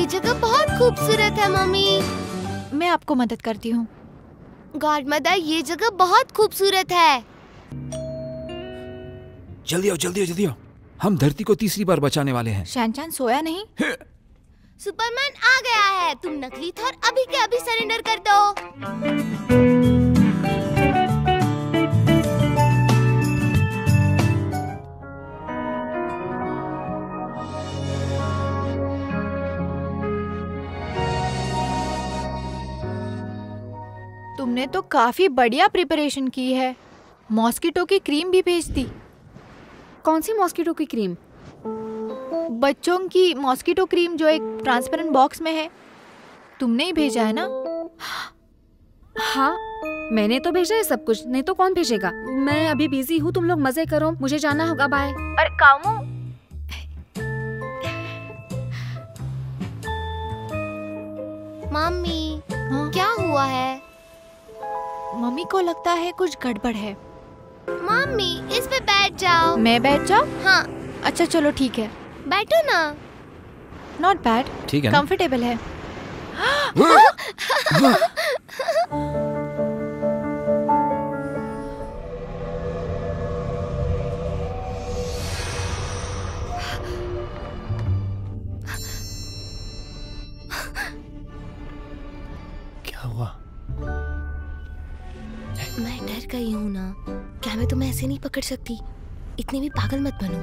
ये जगह बहुत खूबसूरत है मम्मी। मैं आपको मदद करती हूँ। गॉड मदर, ये जगह बहुत खूबसूरत है। जल्दी आओ, जल्दी आओ, जल्दी आओ। हम धरती को तीसरी बार बचाने वाले हैं। शैनचैन सोया नहीं? सुपरमैन आ गया है। तुम नकली थॉर अभी के अभी सरेंडर कर दो। तुमने तो काफी बढ़िया प्रिपरेशन की है। मॉस्किटो की क्रीम भी भेज दी। कौन सी मॉस्किटो की क्रीम? बच्चों की मॉस्किटो क्रीम जो एक ट्रांसपेरेंट बॉक्स में है। तुमने ही भेजा है ना? हाँ, मैंने तो भेजा है सब कुछ, नहीं तो कौन भेजेगा। मैं अभी बिजी हूँ, तुम लोग मजे करो, मुझे जाना होगा। बाय। अरे कामू, मम्मी हाँ? क्या हुआ है? मम्मी को लगता है कुछ गड़बड़ है। मम्मी इस पे बैठ जाओ। मैं बैठ जाऊँ? हाँ अच्छा चलो ठीक है। बैठो ना। नॉट बैड, ठीक है ना? कंफर्टेबल है। क्या हुआ? मैं डर गई हूँ ना। क्या मैं तुम्हें ऐसे नहीं पकड़ सकती? इतनी भी पागल मत बनो।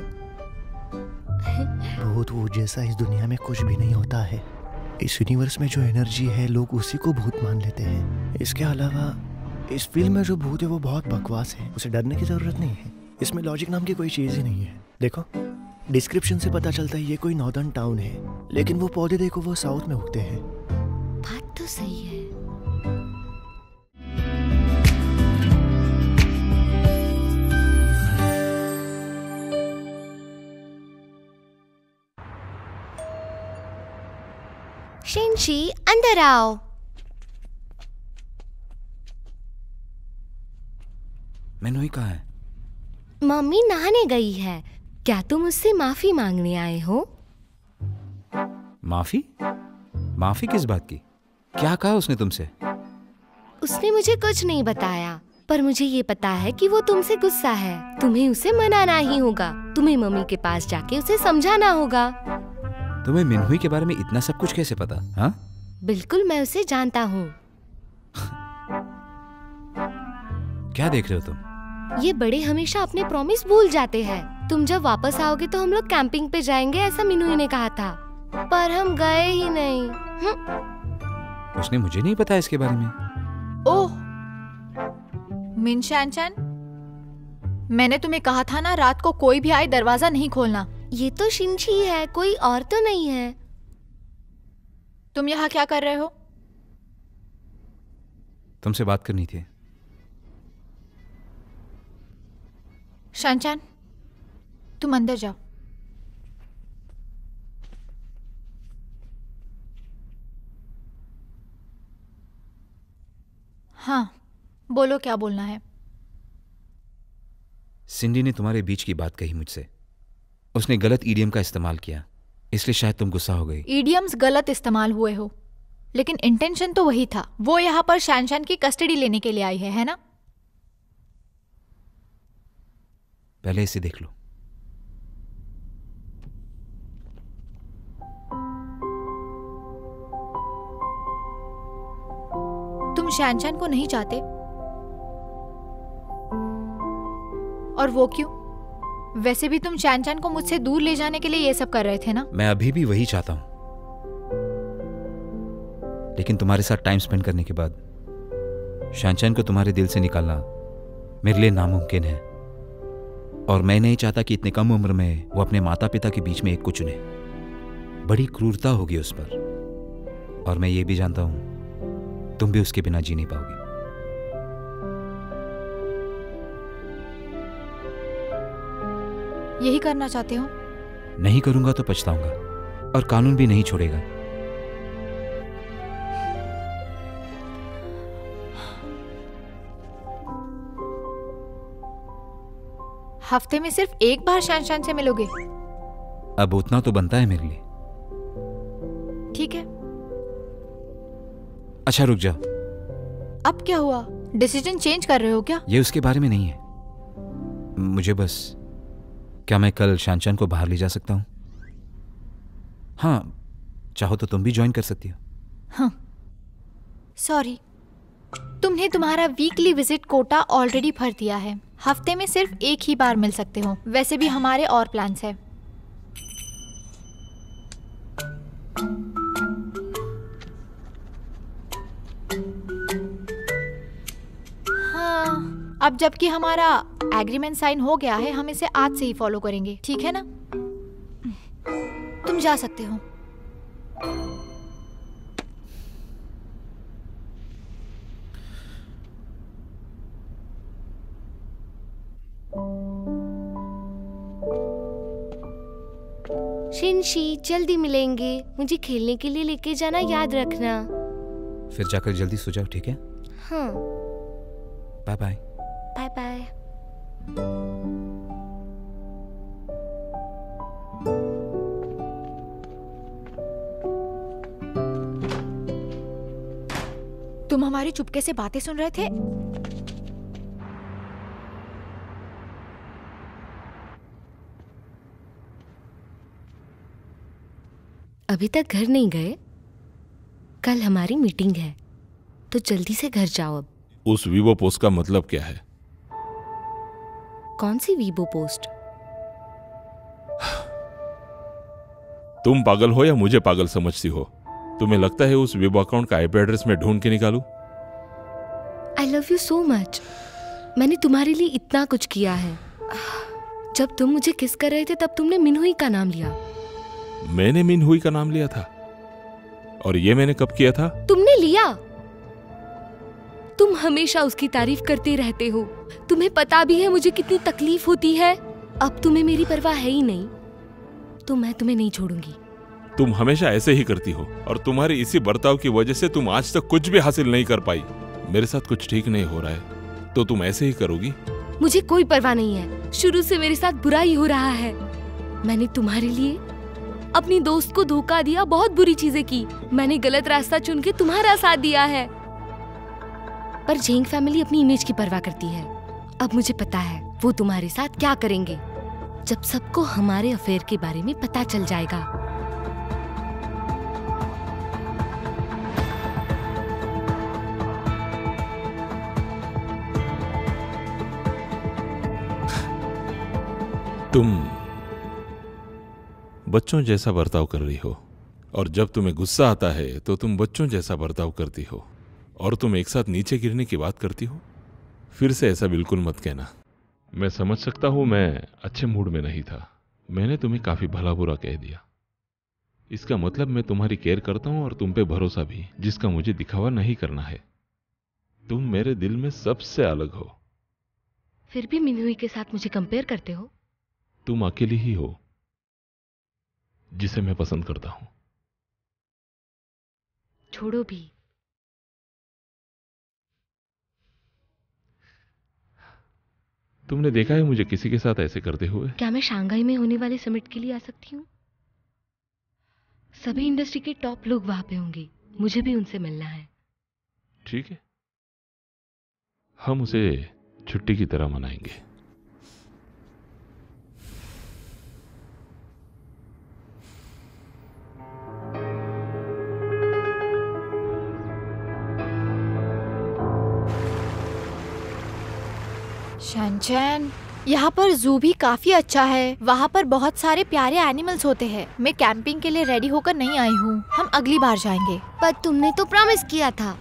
भूत वूत जैसा इस दुनिया में कुछ भी नहीं होता है। इस यूनिवर्स में जो एनर्जी है लोग उसी को भूत मान लेते हैं। इसके अलावा इस फिल्म में जो भूत है वो बहुत बकवास है, उसे डरने की जरूरत नहीं है। इसमें लॉजिक नाम की कोई चीज ही नहीं है। देखो डिस्क्रिप्शन से पता चलता है ये कोई नॉर्दर्न टाउन है, लेकिन वो पौधे देखो वो साउथ में उगते हैं। बात तो सही है। शिनची अंदर आओ। मिन्हुई कहाँ है? मम्मी नहाने गई है। क्या तुम उससे माफी मांगने आए हो? माफी? माफी किस बात की? क्या कहा उसने तुमसे? उसने मुझे कुछ नहीं बताया, पर मुझे ये पता है कि वो तुमसे गुस्सा है। तुम्हें उसे मनाना ही होगा। तुम्हें मम्मी के पास जाके उसे समझाना होगा। तुम्हें मिन्हुई के बारे में इतना सब कुछ कैसे पता? हाँ? बिल्कुल, मैं उसे जानता हूँ। क्या देख रहे हो तुम? ये बड़े हमेशा अपने प्रॉमिस भूल जाते हैं। तुम जब वापस आओगे तो हम लोग कैंपिंग पे जाएंगे, ऐसा मिन्हुई ने कहा था, पर हम गए ही नहीं। उसने मुझे नहीं पता इसके बारे में। ओह मिन शैनचैन, मैंने तुम्हें कहा था ना रात को कोई भी आए दरवाजा नहीं खोलना। ये तो शिनची है, कोई और तो नहीं है। तुम यहाँ क्या कर रहे हो? तुमसे बात करनी थी। शैनचैन तुम अंदर जाओ। हाँ बोलो, क्या बोलना है? सिंडी ने तुम्हारे बीच की बात कही मुझसे। उसने गलत ईडियम का इस्तेमाल किया, इसलिए शायद तुम गुस्सा हो गई। ईडियम्स गलत इस्तेमाल हुए हो, लेकिन इंटेंशन तो वही था। वो यहाँ पर शैनचैन की कस्टडी लेने के लिए आई है ना? पहले इसे देख लो। तुम शैनचैन को नहीं चाहते? और वो क्यों? वैसे भी तुम शैनचैन को मुझसे दूर ले जाने के लिए ये सब कर रहे थे ना? मैं अभी भी वही चाहता हूं, लेकिन तुम्हारे साथ टाइम स्पेंड करने के बाद शैनचैन को तुम्हारे दिल से निकालना मेरे लिए नामुमकिन है। और मैं नहीं चाहता कि इतने कम उम्र में वो अपने माता पिता के बीच में एक को चुने। बड़ी क्रूरता होगी उस पर, और मैं ये भी जानता हूं तुम भी उसके बिना जी नहीं पाओगी। यही करना चाहते हो? नहीं करूंगा तो पछताऊंगा, और कानून भी नहीं छोड़ेगा। हफ्ते में सिर्फ एक बार शैनचैन से मिलोगे? अब उतना तो बनता है मेरे लिए। ठीक है। अच्छा रुक जा, अब क्या हुआ? डिसीजन चेंज कर रहे हो क्या? ये उसके बारे में नहीं है। मुझे बस, क्या मैं कल शानचान को बाहर ले जा सकता हूँ? हाँ, चाहो तो तुम भी ज्वाइन कर सकती हो। हाँ, सॉरी, तुमने तुम्हारा वीकली विजिट कोटा ऑलरेडी भर दिया है। हफ्ते में सिर्फ एक ही बार मिल सकते हो। वैसे भी हमारे और प्लान्स है। हाँ, अब जबकि हमारा एग्रीमेंट साइन हो गया है, हम इसे आज से ही फॉलो करेंगे, ठीक है ना? तुम जा सकते हो। शिनशी, जल्दी मिलेंगे। मुझे खेलने के लिए लेके जाना याद रखना। फिर जाकर जल्दी सो जाओ, ठीक है? हाँ, बाय बाय। Bye bye. तुम हमारी चुपके से बातें सुन रहे थे? अभी तक घर नहीं गए? कल हमारी मीटिंग है, तो जल्दी से घर जाओ अब। उस वीवो पोस्ट का मतलब क्या है? कौन सी वीबो पोस्ट? तुम पागल हो या मुझे पागल समझती हो? तुम्हें लगता है उस वीबो अकाउंट का आईपी एड्रेस में ढूंढ के निकालूं? I love you so much. मैंने तुम्हारे लिए इतना कुछ किया है। जब तुम मुझे किस कर रहे थे तब तुमने मिनहुई का नाम लिया। मैंने मिनहुई का नाम लिया था? और ये मैंने कब किया था? तुमने लिया। तुम हमेशा उसकी तारीफ करते रहते हो। तुम्हें पता भी है मुझे कितनी तकलीफ होती है। अब तुम्हें मेरी परवाह है ही नहीं, तो मैं तुम्हें नहीं छोड़ूंगी। तुम हमेशा ऐसे ही करती हो और तुम्हारे इसी बर्ताव की वजह से तुम आज तक कुछ भी हासिल नहीं कर पाई। मेरे साथ कुछ ठीक नहीं हो रहा है तो तुम ऐसे ही करोगी? मुझे कोई परवाह नहीं है। शुरू से मेरे साथ बुरा ही हो रहा है। मैंने तुम्हारे लिए अपनी दोस्त को धोखा दिया, बहुत बुरी चीजें की। मैंने गलत रास्ता चुन के तुम्हारा साथ दिया है। पर जेंग फैमिली अपनी इमेज की परवाह करती है। अब मुझे पता है वो तुम्हारे साथ क्या करेंगे जब सबको हमारे अफेयर के बारे में पता चल जाएगा। तुम बच्चों जैसा बर्ताव कर रही हो और जब तुम्हें गुस्सा आता है तो तुम बच्चों जैसा बर्ताव करती हो और तुम एक साथ नीचे गिरने की बात करती हो। फिर से ऐसा बिल्कुल मत कहना। मैं समझ सकता हूं मैं अच्छे मूड में नहीं था। मैंने तुम्हें काफी भला बुरा कह दिया। इसका मतलब मैं तुम्हारी केयर करता हूं और तुम पे भरोसा भी, जिसका मुझे दिखावा नहीं करना है। तुम मेरे दिल में सबसे अलग हो। फिर भी मिनहुई के साथ मुझे कंपेयर करते हो? तुम अकेली ही हो जिसे मैं पसंद करता हूं। छोड़ो भी। तुमने देखा है मुझे किसी के साथ ऐसे करते हुए? क्या मैं शंघाई में होने वाले समिट के लिए आ सकती हूँ? सभी इंडस्ट्री के टॉप लोग वहां पे होंगे, मुझे भी उनसे मिलना है। ठीक है, हम उसे छुट्टी की तरह मनाएंगे। शानचैन, यहाँ पर जू भी काफी अच्छा है। वहाँ पर बहुत सारे प्यारे एनिमल्स होते हैं। मैं कैंपिंग के लिए रेडी होकर नहीं आई हूँ। हम अगली बार जाएंगे। पर तुमने तो प्रॉमिस किया था।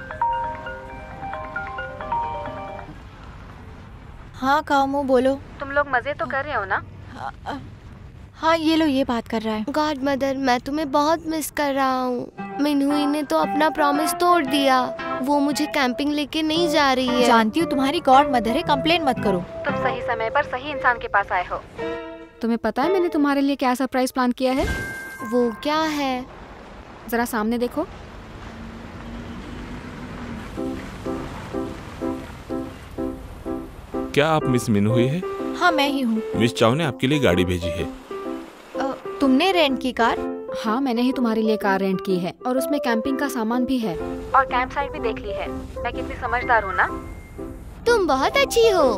हाँ कामू, बोलो। तुम लोग मजे तो कर रहे हो ना? हाँ, ये लो, ये बात कर रहा है। गॉड मदर, मैं तुम्हें बहुत मिस कर रहा हूँ। मिनहुई ने तो अपना प्रॉमिस तोड़ दिया। वो मुझे कैंपिंग लेके नहीं जा रही है। जानती हूँ तुम्हारी गॉड मदर है, कंप्लेन मत करो। तुम सही समय पर सही इंसान के पास आए हो। तुम्हें पता है मैंने तुम्हारे लिए क्या सरप्राइज प्लान किया है? वो क्या है? जरा सामने देखो। क्या आप मिस मिनहुई है? हाँ, मैं ही हूँ। मिस चाव ने आपके लिए गाड़ी भेजी है। तुमने रेंट की कार? हाँ, मैंने ही तुम्हारे लिए कार रेंट की है और उसमें कैंपिंग का सामान भी है और कैंप साइट भी देख ली है। मैं कितनी समझदार हूँ ना। तुम बहुत अच्छी हो।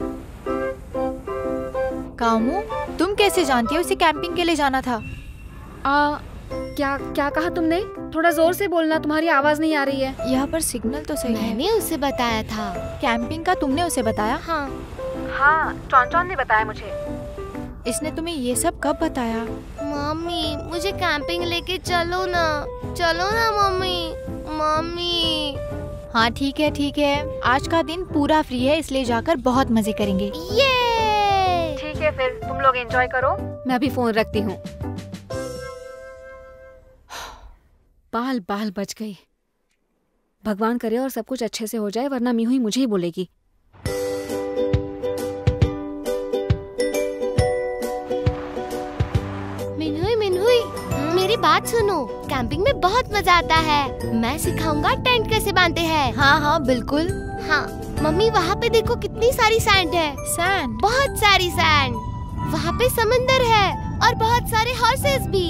कामू, तुम कैसे जानती हो उसे कैंपिंग के लिए जाना था? क्या क्या कहा तुमने? थोड़ा जोर से बोलना, तुम्हारी आवाज नहीं आ रही है। यहाँ पर सिग्नल तो सही है। मैंने उसे बताया था। कैंपिंग का तुमने उसे बताया? हाँ, चौन ने बताया मुझे। इसने तुम्हें ये सब कब बताया? मम्मी मुझे कैंपिंग लेके चलो ना मम्मी। मम्मी। हाँ ठीक है, आज का दिन पूरा फ्री है, इसलिए जाकर बहुत मजे करेंगे। ये ठीक है, फिर तुम लोग एंजॉय करो, मैं अभी फोन रखती हूँ। बाल बच गई। भगवान करे और सब कुछ अच्छे से हो जाए, वरना मीहू ही मुझे ही बोलेगी। मिन्हुई, मेरी बात सुनो। कैंपिंग में बहुत मजा आता है। मैं सिखाऊंगा टेंट कैसे बांधते हैं। हाँ बिल्कुल। हाँ मम्मी, वहाँ पे देखो कितनी सारी सैंड है। सैंड? बहुत सारी सैंड। वहाँ पे समंदर है और बहुत सारे हॉर्सेस भी।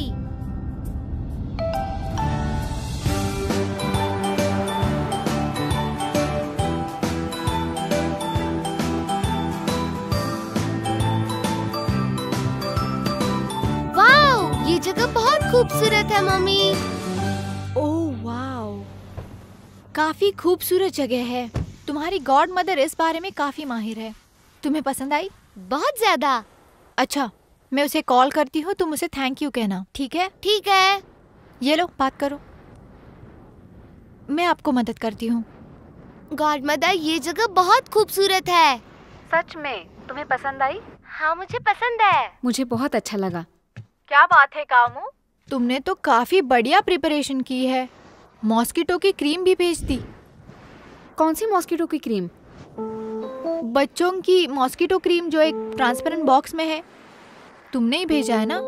ये जगह बहुत खूबसूरत है मम्मी। ओह वाओ, काफी खूबसूरत जगह है। तुम्हारी गॉड मदर इस बारे में काफी माहिर है। तुम्हें पसंद आई? बहुत ज्यादा। अच्छा, मैं उसे कॉल करती हूँ, तुम उसे थैंक यू कहना, ठीक है? ठीक है। ये लो, बात करो। मैं आपको मदद करती हूँ। गॉड मदर, ये जगह बहुत खूबसूरत है। सच में? तुम्हें पसंद आई? हाँ, मुझे पसंद है। मुझे बहुत अच्छा लगा। क्या बात है कामू, तुमने तो काफी बढ़िया प्रिपरेशन की है। मॉस्किटो की क्रीम भी भेज दी। कौन सी मॉस्किटो की क्रीम? बच्चों की मॉस्किटो क्रीम जो एक ट्रांसपेरेंट बॉक्स में है। तुमने ही भेजा है ना?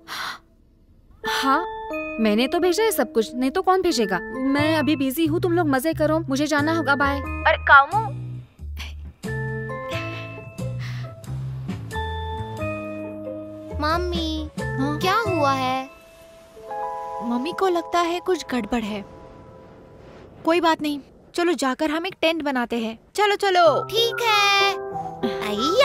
हाँ, मैंने तो भेजा है सब कुछ, नहीं तो कौन भेजेगा। मैं अभी बिजी हूँ, तुम लोग मजे करो, मुझे जाना होगा, बाय। अरे कामू, मम्मी, हाँ? क्या हुआ है? मम्मी को लगता है कुछ गड़बड़ है। कोई बात नहीं, चलो जाकर हम एक टेंट बनाते हैं। चलो चलो। ठीक है। आइया।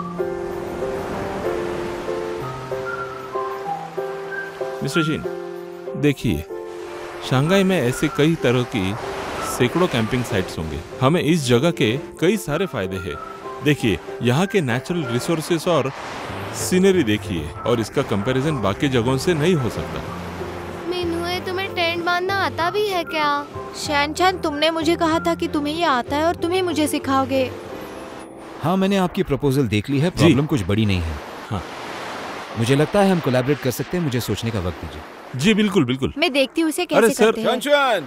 मिस्टर शीन, देखिए, शंघाई में ऐसे कई तरह की सैकड़ों कैंपिंग साइट्स होंगे। हमें इस जगह के कई सारे फायदे हैं। देखिए, यहाँ के नेचुरल रिसोर्सेस और सीनरी देखिए, और इसका कंपैरिजन बाकी जगहों से नहीं हो सकता। मिन्हुए, तुम्हें टेंट बांधना आता भी है क्या? शैनचैन, तुमने मुझे कहा था कि तुम्हें ये आता है और तुम्हें मुझे सिखाओगे। हाँ, मैंने आपकी प्रपोजल देख ली है। प्रॉब्लम कुछ बड़ी नहीं है। हाँ, मुझे लगता है हम कोलैबोरेट कर सकते हैं। मुझे सोचने का वक्त दीजिए। जी बिल्कुल बिल्कुल। मैं देखती हूँ उसे कैसे करते हैं।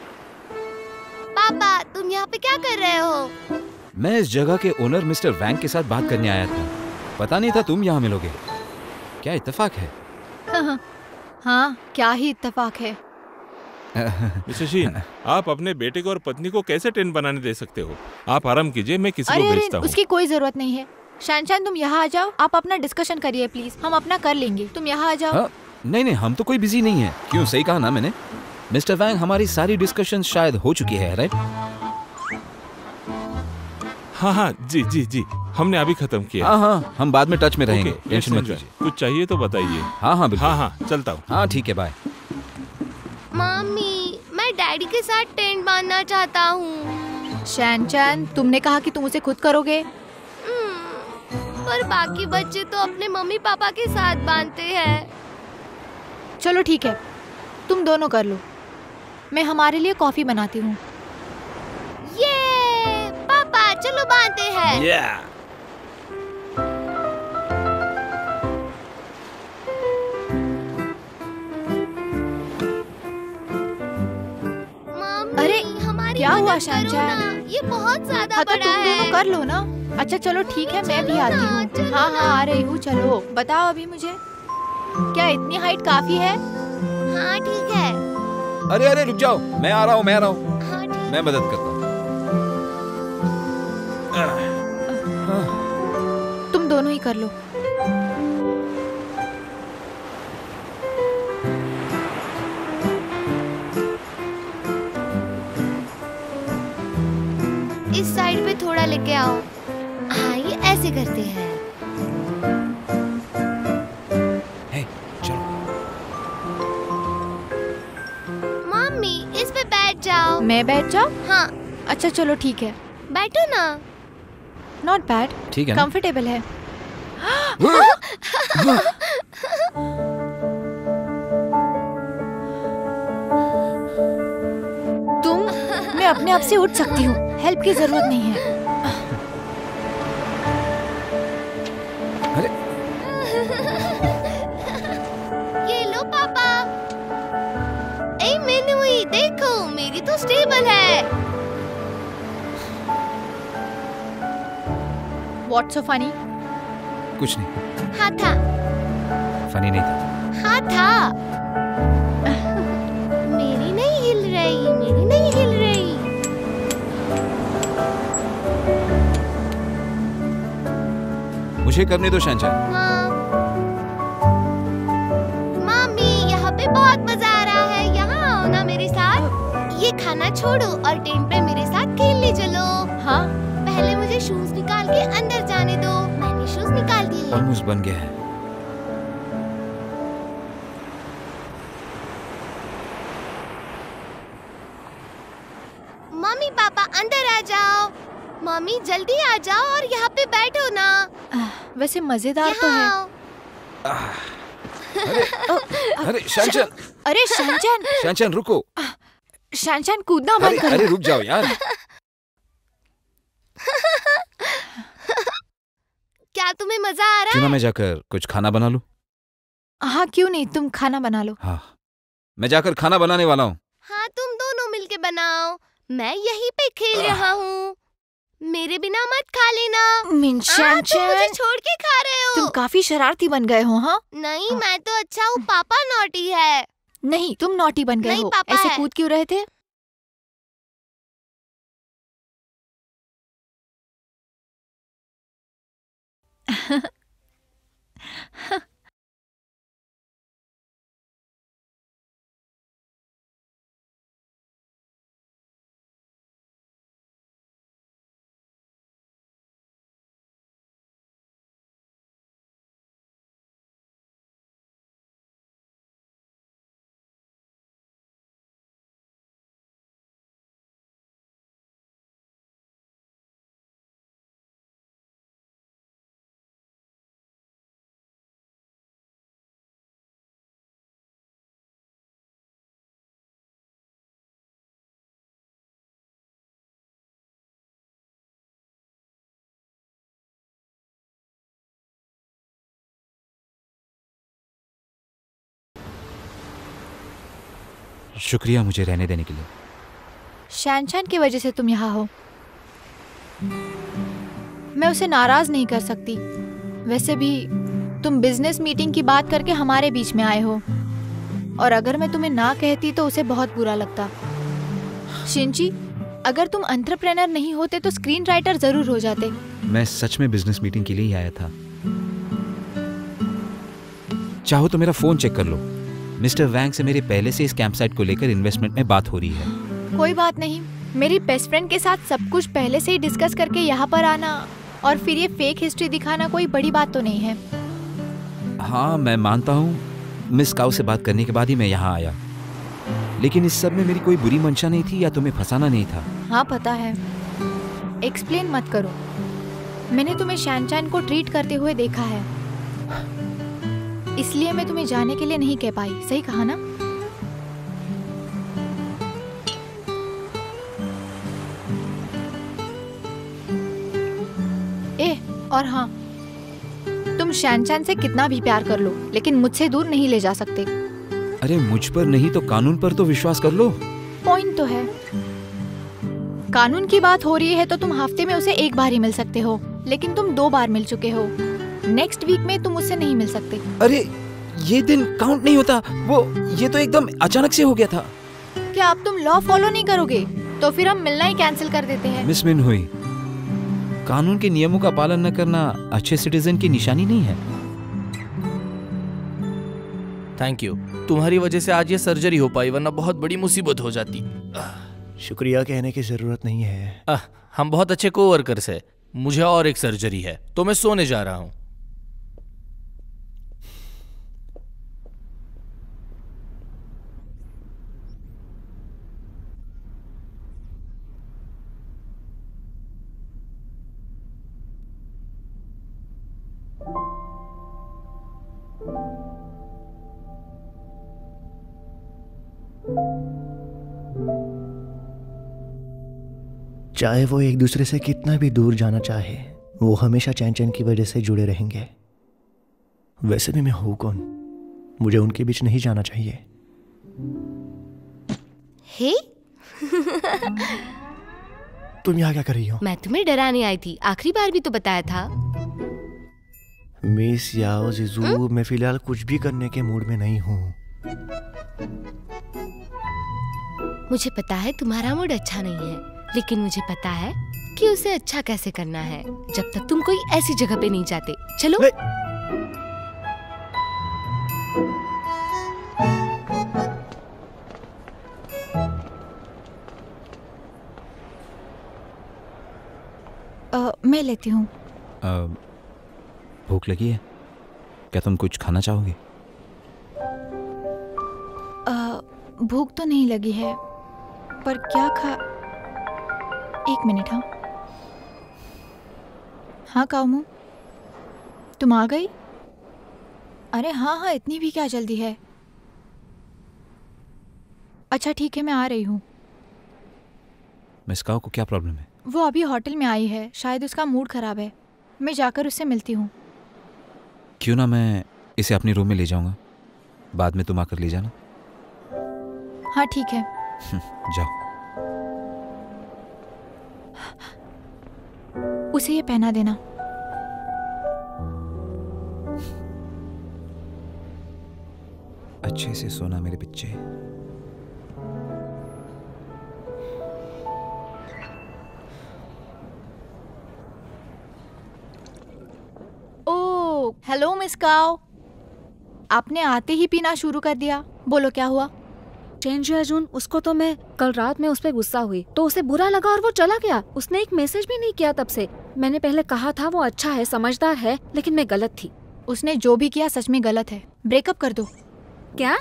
पापा, तुम यहाँ पे क्या कर रहे हो? मैं इस जगह के ओनर मिस्टर वैंग के साथ बात करने आया था। पता नहीं था तुम यहाँ मिलोगे। क्या इत्तेफाक है। हाँ, क्या ही इत्तेफाक है। मिस्टर शीन, आप अपने बेटे को और पत्नी को कैसे टेंट बनाने दे सकते हो? आप आराम कीजिए, मैं किसी को भेजता हूँ। उसकी कोई जरूरत नहीं है। शैनचैन, तुम यहाँ आ जाओ, आप अपना डिस्कशन करिए प्लीज, हम अपना कर लेंगे। तुम यहाँ आ जाओ। हाँ, नहीं, हम तो कोई बिजी नहीं है। क्यों, सही कहा ना मैंने? मिस्टर वैंग, हमारी सारी डिस्कशन शायद हो चुकी है, राइट? हाँ, जी, हमने अभी खत्म किया। हाँ, हम बाद में टच में रहेंगे। टेंशन मत लीजिए। कुछ चाहिए तो बताइए। हाँ, बिल्कुल। हाँ, चलता हूँ। हाँ, ठीक है, बाय। मम्मी, मैं डैडी के साथ टेंट बांधना चाहता हूँ। शैनचैन, तुमने कहा कि तुम उसे खुद करोगे। पर बाकी बच्चे तो अपने मम्मी पापा के साथ बांधते हैं। चलो ठीक है, तुम दोनों कर लो। मैं हमारे लिए कॉफी बनाती हूँ। ये पापा, चलो बांधते हैं। अरे, हमारी क्या हुआ मदद करो शैनचैन? ना, ये बहुत ज्यादा हाँ, तो बड़ा तुम दोनों है। कर लो ना। अच्छा चलो ठीक है, मैं भी आती हूँ। चलो हाँ, ना। आ रही हूँ। चलो बताओ अभी मुझे, क्या इतनी हाइट काफी है? हाँ ठीक है। अरे रुक जाओ, मैं आ रहा हूँ। हाँ ठीक। मैं मदद करता हूँ। तुम दोनों ही कर लो। इस साइड पे थोड़ा लेके आओ। हाँ, ये ऐसे करते हैं। हे, चलो। मम्मी, इस पे बैठ जाओ। मैं बैठ जाऊँ? हाँ। अच्छा चलो ठीक है, बैठो ना। नॉट बैड, ठीक है ना? कंफर्टेबल है। मैं अपने आप से उठ सकती हूँ, हेल्प की जरूरत नहीं है। अरे ये लो पापा। ए मिनुई, देखो मेरी तो स्टेबल है। What's so funny? कुछ नहीं। हाँ था। फनी नहीं था। हाँ था। मेरी नहीं हिल रही, मेरी नहीं हिल रही। मुझे करने दो शैनचैन। हाँ। मम्मी, यहाँ पे बहुत मजा आ रहा है, यहाँ आओ ना मेरे साथ। ये खाना छोड़ो और टेंट पे मेरे साथ खेलने चलो। हाँ। पहले मुझे शूज निकाल के अंदर जाने दो। मैंने शूज निकाल दिए। ऑलमोस्ट बन गया है। मम्मी पापा अंदर आ जाओ। मम्मी जल्दी आ जाओ और यहाँ पे बैठो ना। वैसे मजेदार तो है। अरे शैनचैन। अरे शैनचैन। शैनचैन रुको। शैनचैन कूदना बंद करो। अरे रुक जाओ यार। क्या तुम्हें मजा आ रहा क्यों ना है? मैं जाकर कुछ खाना बना लूं? हाँ क्यों नहीं, तुम खाना बना लो। हाँ, मैं जाकर खाना बनाने वाला हूँ। हाँ, तुम दोनों मिलके बनाओ। मैं यहीं पे खेल रहा हूँ। मेरे बिना मत खा लेना। तुम मुझे छोड़ के खा रहे हो। तुम काफी शरारती बन गए हो। हाँ नहीं, मैं तो अच्छा हूँ। पापा नॉटी है। नहीं, तुम नॉटी बन गए नहीं, हो। पापा ऐसे है। कूद क्यों रहे थे? शुक्रिया मुझे रहने देने के लिए। शैनचैन की वजह से तुम यहाँ हो। मैं उसे नाराज नहीं कर सकती। वैसे भी तुम बिजनेस मीटिंग की बात करके हमारे बीच में आए हो, और अगर मैं तुम्हें ना कहती तो उसे बहुत बुरा लगता। शिंची, अगर तुम एंटरप्रेन्योर नहीं होते तो स्क्रीन राइटर जरूर हो जाते। मैं सच में बिजनेस मीटिंग के लिए ही आया था। चाहो तो मेरा फोन चेक कर लो। मिस्टर वैंग से मेरे पहले से इस कैंप साइट को लेकर इन्वेस्टमेंट में बात हो रही है। कोई बात नहीं, मेरी बेस्ट फ्रेंड के साथ सब कुछ पहले से ही डिस्कस करके यहाँ पर आना और फिर ये फेक हिस्ट्री दिखाना कोई बड़ी बात तो नहीं है। हाँ, मैं मानता हूँ मिस काउ से बात करने के बाद ही मैं यहाँ आया, लेकिन इस सब में मेरी कोई बुरी मंशा नहीं थी या तुम्हें फंसाना नहीं था। हाँ पता है, एक्सप्लेन मत करो। मैंने तुम्हें शैनचैन को ट्रीट करते हुए देखा है, इसलिए मैं तुम्हें जाने के लिए नहीं कह पाई। सही कहा ना? और हाँ, तुम शैनचैन से कितना भी प्यार कर लो, लेकिन मुझसे दूर नहीं ले जा सकते। अरे मुझ पर नहीं तो कानून पर तो विश्वास कर लो। पॉइंट तो है। कानून की बात हो रही है तो तुम हफ्ते में उसे एक बार ही मिल सकते हो, लेकिन तुम 2 बार मिल चुके हो। नेक्स्ट वीक में तुम उससे नहीं मिल सकते। अरे ये दिन काउंट नहीं होता, वो ये तो एकदम अचानक से हो गया था। क्या अब तुम लॉ फॉलो नहीं करोगे? तो फिर हम मिलना ही कैंसिल कर देते हैं। मिस मिन हुई, कानून के नियमों का पालन न करना अच्छे सिटीजन की निशानी नहीं है। थैंक यू, तुम्हारी वजह से आज ये सर्जरी हो पाई, वरना बहुत बड़ी मुसीबत हो जाती। शुक्रिया कहने की जरूरत नहीं है। हम बहुत अच्छे कोवर्कर्स हैं। मुझे और एक सर्जरी है तो मैं सोने जा रहा हूँ। चाहे वो एक दूसरे से कितना भी दूर जाना चाहे, वो हमेशा चैन चैन की वजह से जुड़े रहेंगे। वैसे भी मैं हूं कौन, मुझे उनके बीच नहीं जाना चाहिए। हे तुम यहाँ क्या कर रही हो? मैं तुम्हें डराने आई थी, आखिरी बार भी तो बताया था। मिस याओ जीजू, मैं फिलहाल कुछ भी करने के मूड में नहीं हूँ। मुझे पता है तुम्हारा मूड अच्छा नहीं है, लेकिन मुझे पता है कि उसे अच्छा कैसे करना है जब तक तुम कोई ऐसी जगह पे नहीं जाते। चलो। मैं लेती हूँ। भूख लगी है क्या? तुम कुछ खाना चाहोगे? भूख तो नहीं लगी है, पर क्या खा। एक मिनट। हाँ कामू, तुम आ गई? अरे हाँ, इतनी भी क्या जल्दी है? अच्छा ठीक है, मैं आ रही हूँ। मिस काओ को क्या प्रॉब्लम है? वो अभी होटल में आई है, शायद उसका मूड खराब है। मैं जाकर उससे मिलती हूँ। क्यों ना मैं इसे अपनी रूम में ले जाऊंगा, बाद में तुम आकर ले जाना। हाँ ठीक है। जाओ। उसे ये पहना देना। अच्छे से सोना मेरे बच्चे। ओह हेलो मिस काओ, आपने आते ही पीना शुरू कर दिया। बोलो क्या हुआ? चेंज अर्जुन, उसको तो मैं कल रात में उस पर गुस्सा हुई तो उसे बुरा लगा और वो चला गया। उसने एक मैसेज भी नहीं किया तब से। मैंने पहले कहा था वो अच्छा है, समझदार है, लेकिन मैं गलत थी। उसने जो भी किया सच में गलत है। ब्रेकअप कर दो। क्या?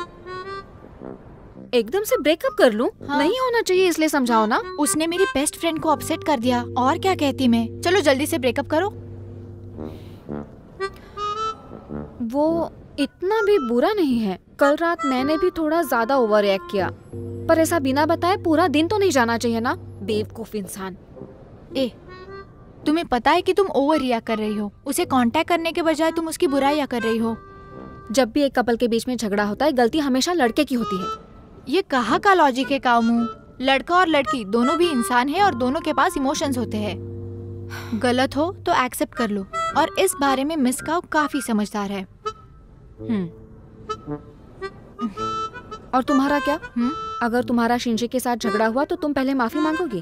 एकदम से ब्रेकअप कर लूं? हाँ। नहीं होना चाहिए, इसलिए समझाओ ना। उसने मेरी बेस्ट फ्रेंड को अपसेट कर दिया, और क्या कहती मैं। चलो जल्दी से ब्रेकअप करो। वो इतना भी बुरा नहीं है। कल रात मैंने भी थोड़ा ज्यादा ओवर रिएक्ट किया, पर ऐसा बिना बताए पूरा दिन तो नहीं जाना चाहिए ना, बेवकूफ इंसान। तुम्हें पता है कि तुम ओवर रिएक्ट कर रही हो। उसे कांटेक्ट करने के बजाय तुम उसकी बुराइयां कर रही हो। जब भी एक कपल के बीच में झगड़ा होता है, गलती हमेशा लड़के की होती है। ये कहाँ का लॉजिक है कामू? लड़का और लड़की दोनों भी इंसान है और दोनों के पास इमोशंस होते हैं। गलत हो तो एक्सेप्ट कर लो, और इस बारे में मिस काओ काफी समझदार है। और तुम्हारा क्या? अगर तुम्हारा शिंजी के साथ झगड़ा हुआ तो तुम पहले माफी मांगोगी?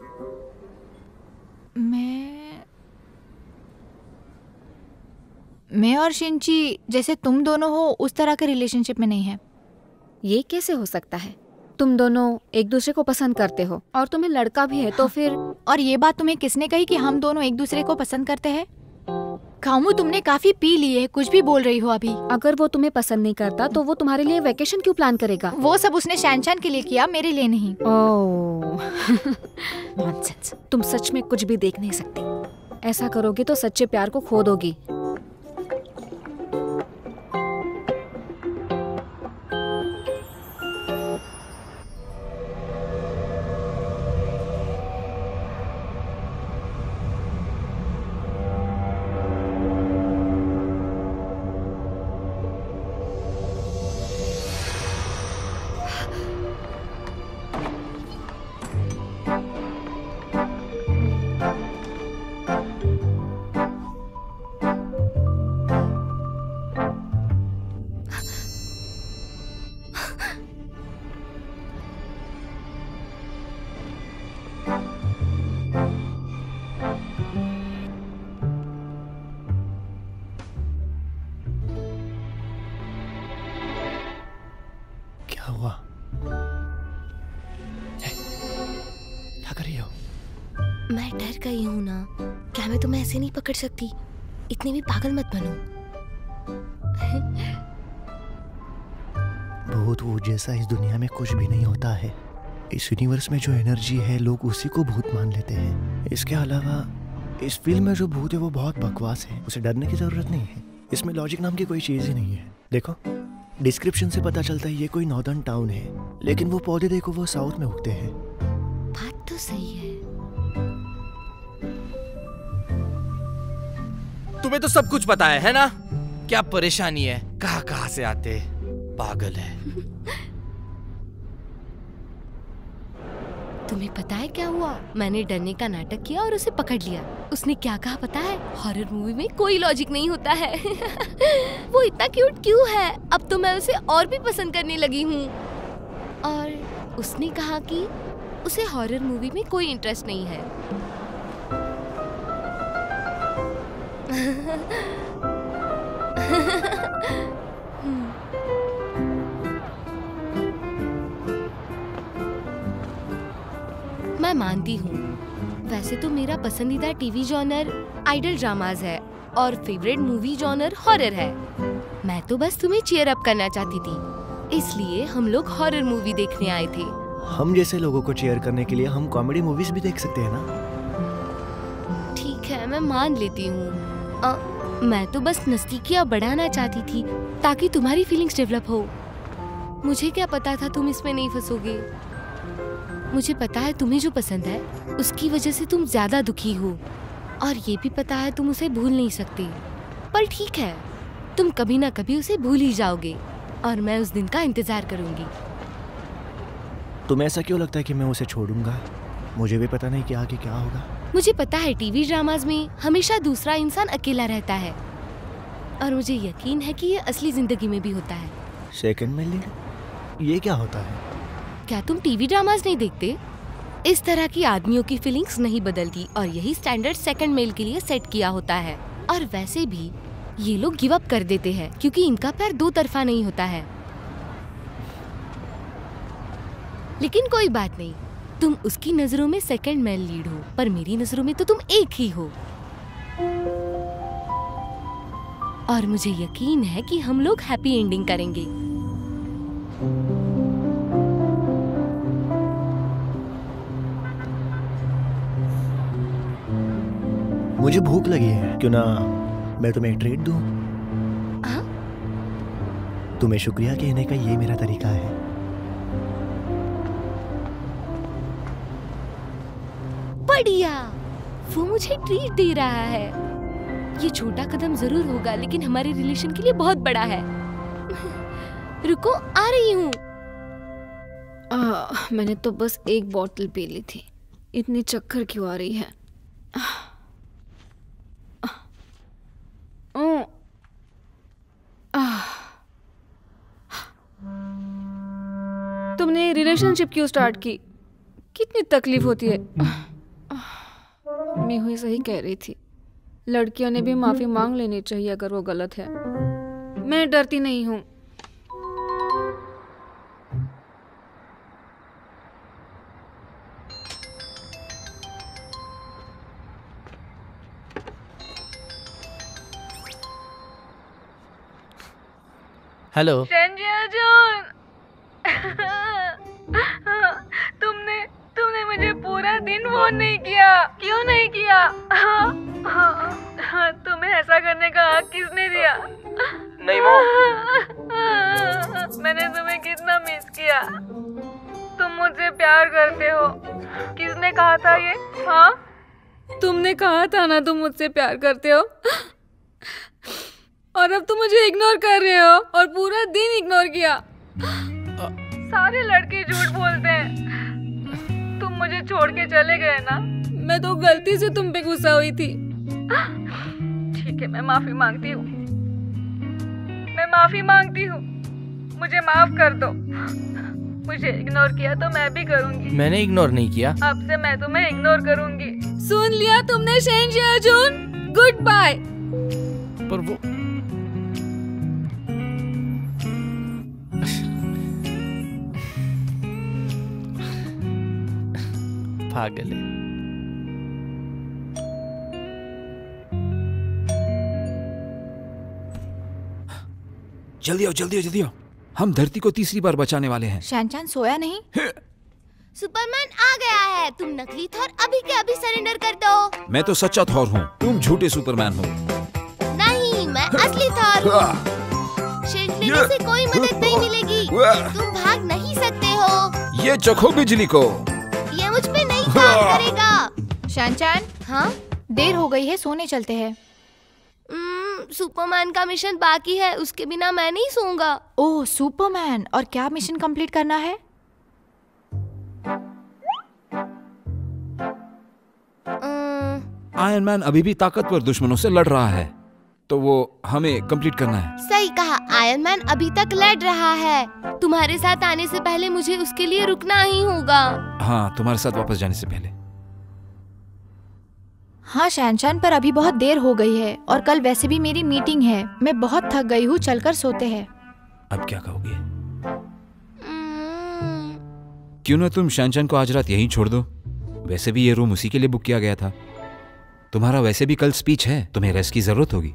मैं और शिंची जैसे तुम दोनों हो उस तरह के रिलेशनशिप में नहीं है। ये कैसे हो सकता है? तुम दोनों एक दूसरे को पसंद करते हो और तुम्हें लड़का भी है तो फिर। और ये बात तुम्हें किसने कही कि हम दोनों एक दूसरे को पसंद करते हैं? कामू तुमने काफी पी ली है, कुछ भी बोल रही हो अभी। अगर वो तुम्हें पसंद नहीं करता तो वो तुम्हारे लिए वेकेशन क्यों प्लान करेगा? वो सब उसने शैनशान के लिए किया, मेरे लिए नहीं। Oh nonsense. तुम सच में कुछ भी देख नहीं सकती। ऐसा करोगी तो सच्चे प्यार को खो दोगी। क्या कर रही हो? मैं डर गई हूँ ना। क्या मैं तुम्हें ऐसे नहीं पकड़ सकती? इतनी भी पागल मत बनो। भूत वूत जैसा इस दुनिया में कुछ भी नहीं होता है। इस यूनिवर्स में जो एनर्जी है लोग उसी को भूत मान लेते हैं। इसके अलावा इस फिल्म में जो भूत है वो बहुत बकवास है, उसे डरने की जरूरत नहीं है। इसमें लॉजिक नाम की कोई चीज ही नहीं है। देखो डिस्क्रिप्शन से पता चलता है ये कोई नॉर्दर्न टाउन है, लेकिन वो पौधे देखो वो साउथ में उगते हैं। बात तो सही है। तुम्हें तो सब कुछ पता है ना? क्या परेशानी है? कहाँ से आते? पागल है। तुम्हें पता है क्या हुआ? मैंने डरने का नाटक किया और उसे पकड़ लिया। उसने क्या कहा पता है? हॉरर मूवी में कोई लॉजिक नहीं होता है। वो इतना क्यूट क्यों है? अब तो मैं उसे और भी पसंद करने लगी हूँ। और उसने कहा कि उसे हॉरर मूवी में कोई इंटरेस्ट नहीं है। मैं मानती हूँ, वैसे तो मेरा पसंदीदा टीवी जॉनर आइडल ड्रामाज है और फेवरेट मूवी जॉनर हॉरर है। मैं तो बस तुम्हें चीयर अप करना चाहती थी, इसलिए हम लोग हॉरर मूवी देखने आए थे। हम जैसे लोगों को चीयर करने के लिए हम कॉमेडी मूवीज भी देख सकते हैं ना। ठीक है, मैं मान लेती हूँ। मैं तो बस नजदीकियाँ बढ़ाना चाहती थी ताकि तुम्हारी फीलिंग्स डेवलप हो। मुझे क्या पता था तुम इसमें नहीं फंसोगे। मुझे पता है तुम्हें जो पसंद है उसकी वजह से तुम ज्यादा दुखी हो, और ये भी पता है तुम उसे भूल नहीं सकते। पर ठीक है, तुम कभी ना कभी उसे भूल ही जाओगे और मैं उस दिन का इंतजार करूंगी। तुम्हें ऐसा क्यों लगता है कि मैं उसे छोड़ूंगा? मुझे भी पता नहीं कि आगे क्या होगा। मुझे पता है टीवी ड्रामाज में हमेशा दूसरा इंसान अकेला रहता है, और मुझे यकीन है कि ये असली जिंदगी में भी होता है। सेकंड में लीड, ये क्या होता है? क्या तुम टीवी ड्रामाज नहीं देखते? इस तरह की आदमियों की फीलिंग्स नहीं बदलती और यही स्टैंडर्ड सेकंड मेल के लिए सेट किया होता है। और वैसे भी ये लोग गिव अप कर देते हैं क्योंकि इनका प्यार दो तरफा नहीं होता है। लेकिन कोई बात नहीं, तुम उसकी नजरों में सेकंड मेल लीड हो, पर मेरी नजरों में तो तुम एक ही हो। और मुझे यकीन है कि हम लोग हैप्पी एंडिंग करेंगे। मुझे भूख लगी है, क्यों ना मैं तुम्हें एक ट्रीट दूं? तुम्हें शुक्रिया कहने का ये मेरा तरीका है। बढ़िया, वो मुझे ट्रीट दे रहा है। ये छोटा कदम जरूर होगा लेकिन हमारे रिलेशन के लिए बहुत बड़ा है। रुको, आ रही हूँ। मैंने तो बस एक बोतल पी ली थी, इतनी चक्कर क्यों आ रही है? तुमने रिलेशनशिप क्यों स्टार्ट की? कितनी तकलीफ होती है। मैं हुई सही कह रही थी, लड़कियों ने भी माफी मांग लेनी चाहिए अगर वो गलत है। मैं डरती नहीं हूँ। हेलो संजय अर्जुन, तुमने मुझे पूरा दिन फोन नहीं किया, क्यों नहीं किया? तुम्हें ऐसा करने का हक किसने दिया? नहीं वो, मैंने तुम्हें कितना मिस किया। तुम मुझसे प्यार करते हो, किसने कहा था ये? हाँ, तुमने कहा था ना तुम मुझसे प्यार करते हो, और अब तुम मुझे इग्नोर कर रहे हो और पूरा दिन इग्नोर किया। सारे लड़के झूठ बोलते हैं। तुम मुझे छोड़ के चले गए ना, मैं तो गलती से तुम पे गुस्सा हुई थी। ठीक है, मैं माफी मांगती हूँ, मैं माफी मांगती हूँ। मुझे माफ कर दो। मुझे इग्नोर किया तो मैं भी करूँगी। मैंने इग्नोर नहीं किया। अब से मैं तुम्हें इग्नोर करूँगी। सुन लिया तुमने संजय अर्जुन? Good bye. पर वो पागल है। जल्दी आओ, जल्दी आओ, जल्दी आओ। हम धरती को तीसरी बार बचाने वाले हैं। शैनचैन सोया नहीं? सुपरमैन आ गया है। तुम नकली थॉर अभी के अभी सरेंडर कर दो। मैं तो सच्चा थॉर हूँ, तुम झूठे सुपरमैन हो। नहीं, मैं असली थॉर हूँ। शील्ड लेने से कोई मदद नहीं मिलेगी। तुम भाग नहीं सकते हो। ये चखो बिजली को। ये मुझ पे नहीं काम करेगा। शैनचैन, हाँ? देर हो गई है, सोने चलते हैं। सुपरमैन का मिशन बाकी है, उसके बिना मैं नहीं सोऊंगा। ओह सुपरमैन, और क्या मिशन कंप्लीट करना है? आयरन मैन अभी भी ताकतवर दुश्मनों से लड़ रहा है, तो वो हमें कंप्लीट करना है। सही कहा, आयरन मैन अभी तक लड़ रहा है। तुम्हारे साथ आने से पहले मुझे उसके लिए रुकना ही होगा। हाँ, तुम्हारे साथ वापस जाने से पहले। हाँ शैनचैन, पर अभी बहुत देर हो गई है और कल वैसे भी मेरी मीटिंग है। मैं बहुत थक गई हूँ, चलकर सोते हैं। अब क्या कहोगे? क्यों ना तुम शैनचैन को आज रात यहीं छोड़ दो। वैसे भी ये रूम उसी के लिए बुक किया गया था। तुम्हारा वैसे भी कल स्पीच है, तुम्हें रेस्ट की जरूरत होगी।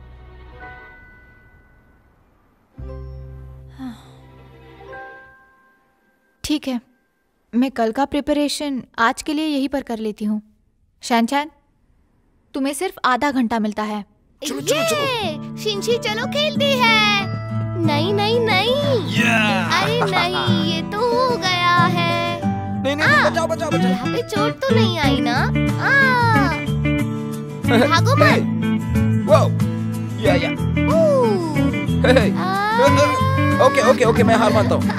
ठीक है, मैं कल का प्रिपरेशन आज के लिए यहीं पर कर लेती हूँ। शैनचैन, तुम्हें सिर्फ आधा घंटा मिलता है। चलो, चलो, चलो। शिनशी चलो खेलते हैं। नहीं नहीं नहीं, अरे नहीं, ये तो हो गया है। नहीं नहीं, बचाओ बचाओ बचाओ। यहाँ पे चोट तो नहीं आई ना? भागो मत। वो या ओके ओके ओके, मैं हार मानता हूँ।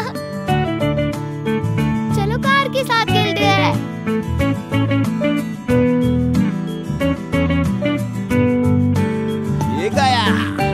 चलो कार के साथ खेलते हैं। ये गया।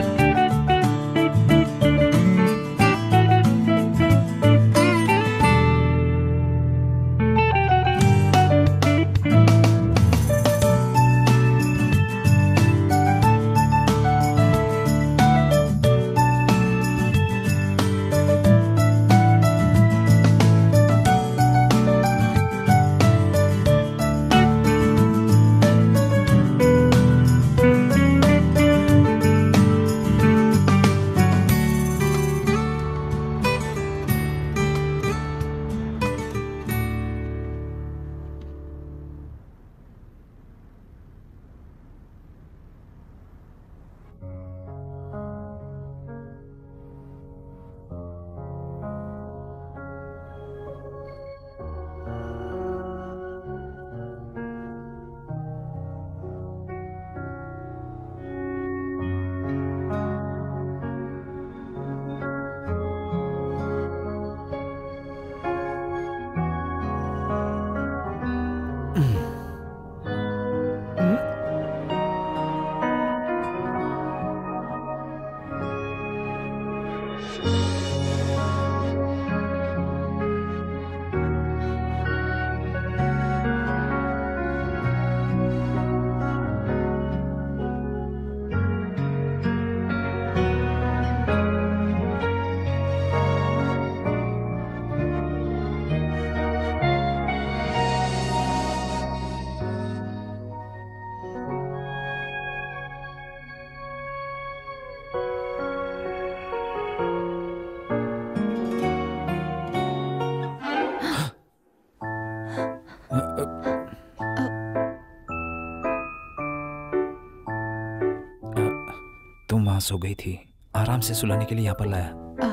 तुम वहां सो गई थी, आराम से सुलाने के लिए यहाँ पर लाया।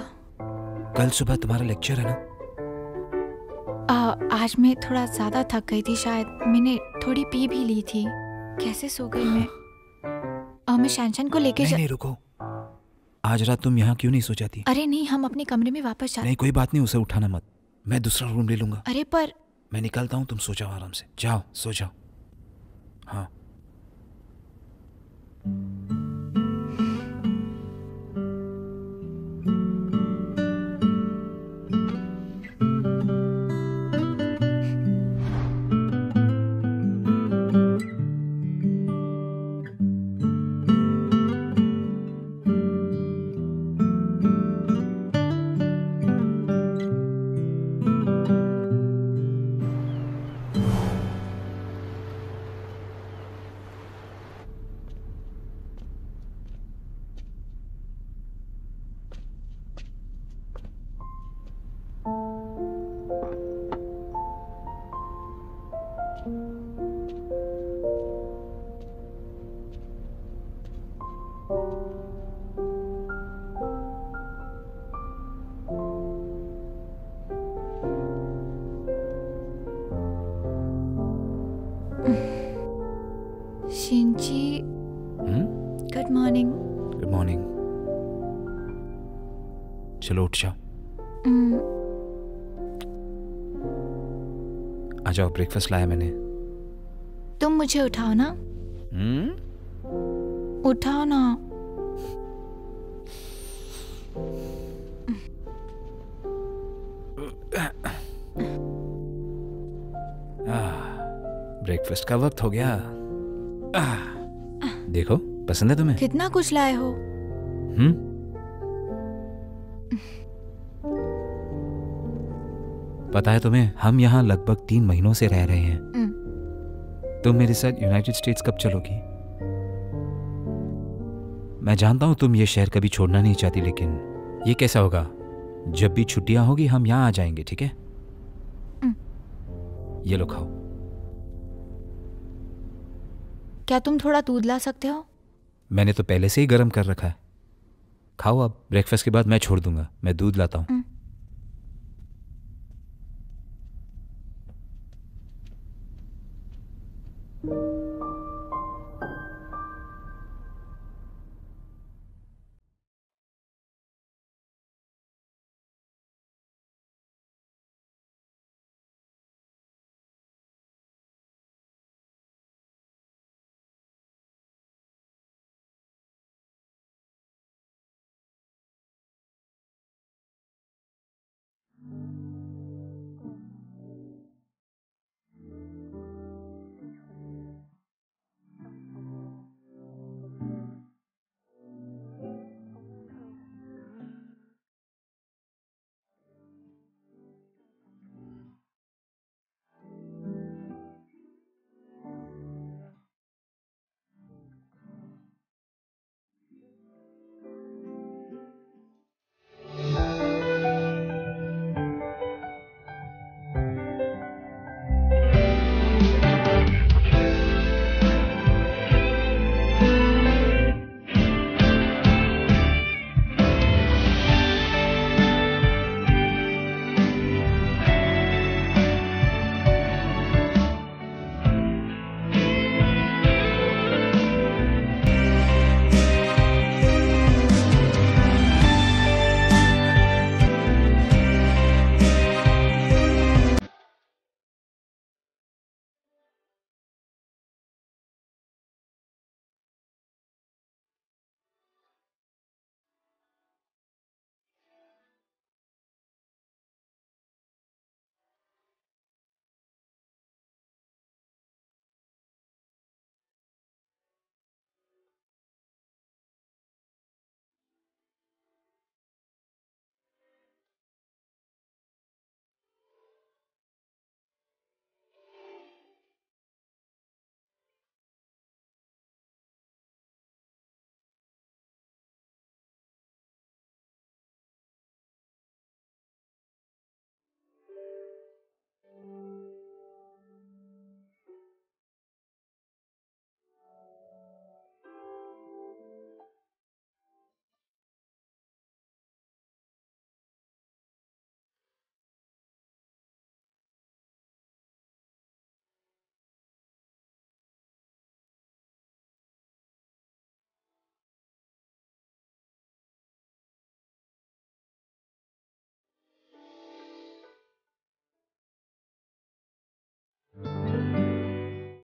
कल सुबह तुम्हारा लेक्चर है ना? आज मैं थोड़ा ज्यादा थक गई थी, शायद मैंने थोड़ी पी भी ली थी। कैसे सो गई मैं? मैं शैनचैन को लेके नहीं, रुको। आज रात तुम यहाँ क्यों नहीं सो जाती? अरे नहीं, हम अपने कमरे में वापस जाते। नहीं, कोई बात नहीं, उसे उठाना मत। मैं दूसरा रूम ले लूंगा। अरे पर मैं निकलता हूँ, तुम सो जाओ आराम से। जाओ, सो जाओ। हाँ। चलो उठ जाओ, हम्म, आ जाओ, ब्रेकफास्ट लाया मैंने। तुम मुझे उठाओ ना, उठाओ ना। ब्रेकफास्ट का वक्त हो गया। देखो, पसंद है तुम्हें? कितना कुछ लाए हो। पता है तुम्हें, हम यहाँ लगभग 3 महीनों से रह रहे हैं। तुम मेरे साथ यूनाइटेड स्टेट्स कब चलोगी? मैं जानता हूँ तुम ये शहर कभी छोड़ना नहीं चाहती, लेकिन ये कैसा होगा? जब भी छुट्टियां होगी हम यहाँ आ जाएंगे, ठीक है? ये लो, खाओ। क्या तुम थोड़ा दूध ला सकते हो? मैंने तो पहले से ही गर्म कर रखा है। खाओ अब, ब्रेकफास्ट के बाद मैं छोड़ दूंगा। मैं दूध लाता हूँ।